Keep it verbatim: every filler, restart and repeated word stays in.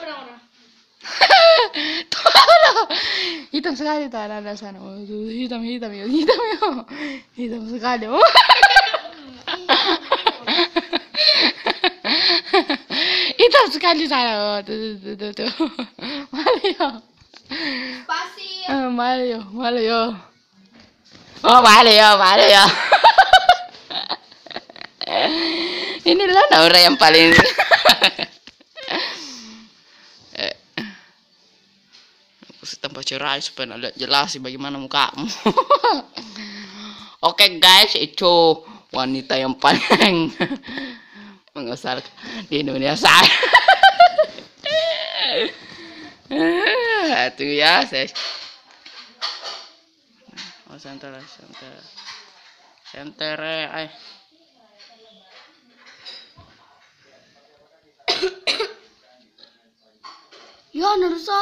warna-warna. Hitam sekali tuh ada sana. Oh, itu hitam hitam ya, hitam ya. Hitam sekali. Oh. Hitam sekali sana. Oh, tuh tuh tuh tuh. Mario. Spasi. Eh, Mario, Mario. Oh, Mario, Mario. Inilah Naura yang paling tambah cerah supaya lihat jelas sih bagaimana mukamu. Oke guys, itu wanita yang paling mengesalkan di Indonesia. Itu ya, saya. Oh, center, center, center, ay. Ya, Nursa.